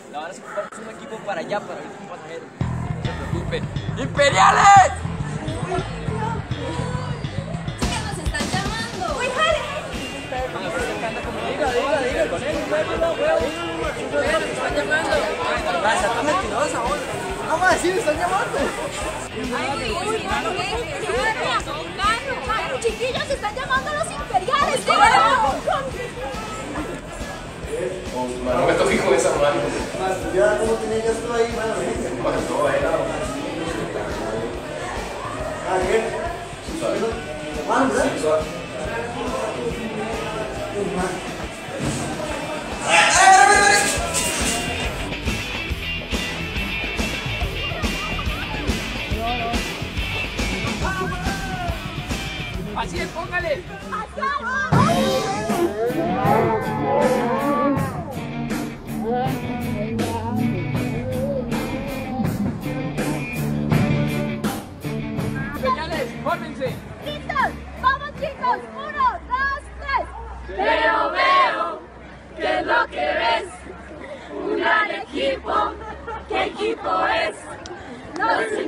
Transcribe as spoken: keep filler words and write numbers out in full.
La van a ocupar un equipo para allá, para el equipo pasajero. No se preocupen. ¡Imperiales! Chicas, nos están llamando. ¡Uy, Jale! Diga, diga, diga, con él, huevo, huevo. Nos están llamando. Vas a estar mentirosa, ahora. Vamos a decir, están llamando. Ay, uy, Caro, chiquillos, se están llamando los imperiales. No me toqué con esa mano. Ya, ¿cómo tenía yo esto ahí, mano? No, era. Ah, bien. Mano, ¿verdad? Así es, póngale. Señales, fórmense. ¡Listos! ¡Vamos, chicos! ¡Uno, dos, tres! Veo, veo, ¿qué es lo que ves? Un gran equipo, ¿qué equipo es? Los